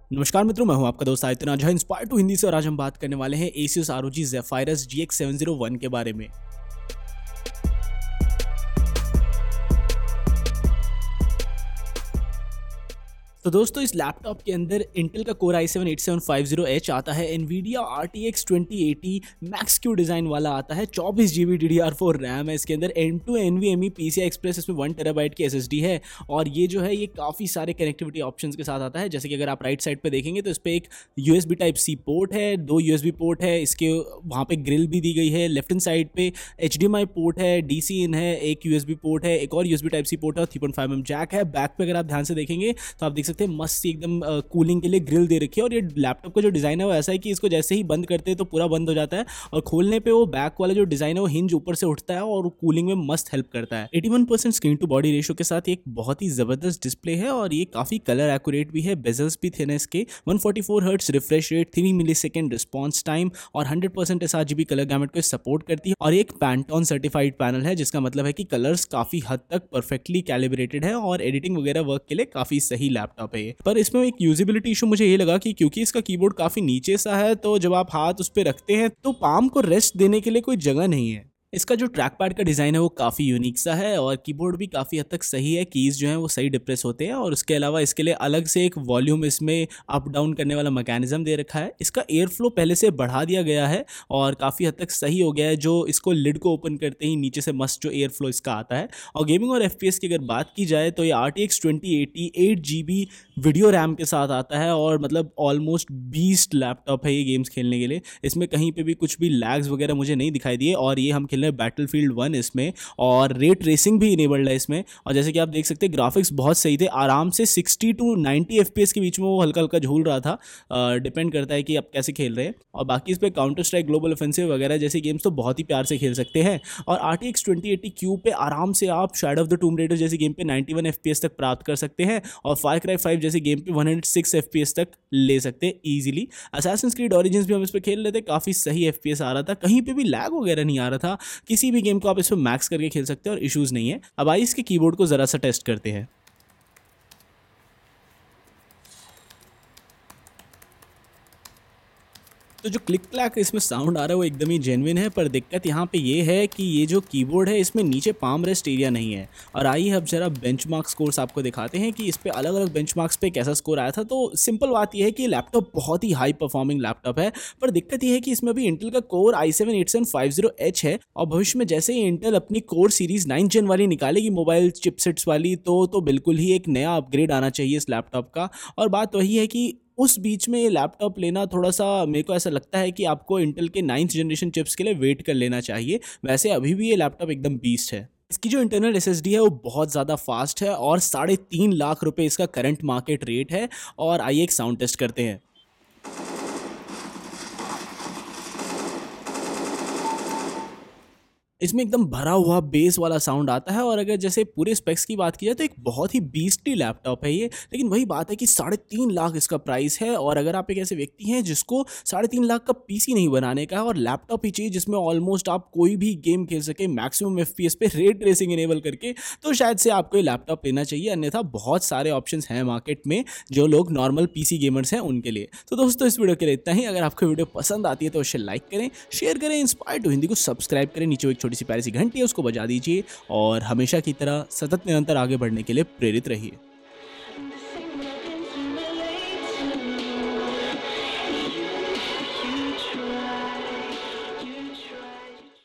नमस्कार मित्रों, मैं हूं आपका दोस्त आयतन। आज है इंस्पायर टू हिंदी से और आज हम बात करने वाले हैं Asus ROG Zephyrus GX701 के बारे में। तो दोस्तों, इस लैपटॉप के अंदर इंटेल का Core i7-8750H आता है, NVIDIA RTX 2080 max Q design वाला आता है, 24 GB DDR4 रैम है इसके अंदर, M2 NVMe PCI Express इसमें 1 TB की SSD है। और ये जो है ये काफ़ी सारे कनेक्टिविटी ऑप्शंस के साथ आता है। जैसे कि अगर आप राइट साइड पे देखेंगे तो इस पर एक USB Type-C पोर्ट है, 2 USB पोर्ट है, इसके वहाँ पे ग्रिल भी दी गई है। लेफ्ट हैंड साइड पे HDMI पोर्ट है, DC इन है, एक USB पोर्ट है, एक और USB Type-C पोर्ट है और 3.5mm जैक है। बैक पे अगर आप ध्यान से देखेंगे तो आप देख सकते हैं मस्त सी एकदम कूलिंग के लिए ग्रिल दे रखी है। और ये लैपटॉप का जो डिज़ाइन है वो ऐसा है कि इसको जैसे ही बंद करते हैं तो पूरा बंद हो जाता है और खोलने पे वो बैक वाला जो डिज़ाइन है वो हिंज ऊपर से उठता है और कूलिंग में मस्त हेल्प करता है। 81% स्क्रीन टू बॉडी रेशियो के साथ एक बहुत ही ज़बरदस्त डिस्प्ले है और ये काफ़ी कलर एक्यूरेट भी है। बेजल्स भी थे ना इसके, 144 hertz refresh rate, 3 millisecond response time और 100% sRGB कलर गैमेट को सपोर्ट करती है। और एक पैंटोन सर्टिफाइड पैनल है, जिसका मतलब है कि कलर्स काफ़ी हद तक परफेक्टली कैलिब्रेटेड है और एडिटिंग वगैरह वर्क के लिए काफ़ी सही लैपटॉप है ये। पर इसमें एक यूजिबिलिटी इशू मुझे ये लगा कि क्योंकि इसका कीबोर्ड काफ़ी नीचे सा है तो जब आप हाथ उस पर रखते हैं तो पाम को रेस्ट देने के लिए कोई जगह नहीं है। इसका जो ट्रैक पैड का डिज़ाइन है वो काफ़ी यूनिक सा है और कीबोर्ड भी काफ़ी हद तक सही है। कीज़ जो हैं वो सही डिप्रेस होते हैं और उसके अलावा इसके लिए अलग से एक वॉल्यूम इसमें अप डाउन करने वाला मैकेनिज्म दे रखा है। इसका एयर फ्लो पहले से बढ़ा दिया गया है और काफ़ी हद तक सही हो गया है। जो इसको लिड को ओपन करते ही नीचे से मस्त जो एयर फ्लो इसका आता है। और गेमिंग और FPS की अगर बात की जाए तो ये RTX 2080 8GB वीडियो रैम के साथ आता है और मतलब ऑलमोस्ट बीस्ट लैपटॉप है ये गेम्स खेलने के लिए। इसमें कहीं पे भी कुछ भी लैग्स वगैरह मुझे नहीं दिखाई दिए और ये हम खेल रहे हैं बैटलफील्ड 1 इसमें, और रेट रेसिंग भी इनेबल्ड है इसमें। और जैसे कि आप देख सकते हैं ग्राफिक्स बहुत सही थे, आराम से 60 to 90 FPS के बीच में वो हल्का हल्का झूल रहा था। डिपेंड करता है कि आप कैसे खेल रहे हैं। और बाकी इस पर काउंटर स्ट्राइक, ग्लोबल ऑफेंसिव वगैरह जैसे गेम्स तो बहुत ही प्यार से खेल सकते हैं। और RTX 2080 क्यूब पे आराम से आप Shadow of the Tomb Raider जैसी गेम पे 91 FPS तक प्राप्त कर सकते हैं और फार क्राई 5 जैसे गेम पे 106 FPS तक ले सकते हैं ईजिली। असैसिन्स क्रीड ओरिजिन्स भी हम इस पर खेल रहे थे, काफ़ी सही FPS आ रहा था, कहीं पे भी लैग वगैरह नहीं आ रहा था। किसी भी गेम को आप इस पर मैक्स करके खेल सकते हैं और इश्यूज़ नहीं है। अब आइए इसके कीबोर्ड को ज़रा सा टेस्ट करते हैं। तो जो क्लिक क्लैक इसमें साउंड आ रहा है वो एकदम ही जेन्युइन है, पर दिक्कत यहाँ पे ये है कि ये जो कीबोर्ड है इसमें नीचे पाम रेस्ट एरिया नहीं है। और आइए अब जरा बेंचमार्क स्कोर्स आपको दिखाते हैं कि इस पे अलग अलग बेंचमार्क्स पे कैसा स्कोर आया था। तो सिंपल बात यह है कि लैपटॉप बहुत ही हाई परफॉर्मिंग लैपटॉप है, पर दिक्कत ये है कि इसमें अभी इंटेल का कोर i7-8750H है और भविष्य में जैसे ही इंटेल अपनी कोर सीरीज 9 जेन वाली निकालेगी मोबाइल चिपसेट्स वाली, तो बिल्कुल ही एक नया अपग्रेड आना चाहिए इस लैपटॉप का। और बात वही है कि उस बीच में ये लैपटॉप लेना थोड़ा सा, मेरे को ऐसा लगता है कि आपको इंटेल के 9th जनरेशन चिप्स के लिए वेट कर लेना चाहिए। वैसे अभी भी ये लैपटॉप एकदम बीस्ट है। इसकी जो इंटरनल SSD है वो बहुत ज़्यादा फास्ट है और 3.5 लाख रुपए इसका करंट मार्केट रेट है। और आइए एक साउंड टेस्ट करते हैं। इसमें एकदम भरा हुआ बेस वाला साउंड आता है और अगर जैसे पूरे स्पेक्स की बात की जाए तो एक बहुत ही बीस्टली लैपटॉप है ये। लेकिन वही बात है कि 3.5 लाख इसका प्राइस है और अगर आप एक ऐसे व्यक्ति हैं जिसको 3.5 लाख का PC नहीं बनाने का है और लैपटॉप ही चाहिए जिसमें ऑलमोस्ट आप कोई भी गेम खेल सके मैक्सिमम FPS पे रेट रेसिंग इनेबल करके, तो शायद से आपको ये लैपटॉप लेना चाहिए। अन्यथा बहुत सारे ऑप्शन हैं मार्केट में जो लोग नॉर्मल PC गेमर्स हैं उनके लिए। तो दोस्तों, इस वीडियो के लिए इतना ही। अगर आपको वीडियो पसंद आती है तो उसे लाइक करें, शेयर करें, इंस्पायर टू हिंदी को सब्सक्राइब करें, नीचे एक छोटी सी प्यारी सी घंटी है उसको बजा दीजिए और हमेशा की तरह सतत निरंतर आगे बढ़ने के लिए प्रेरित रहिए।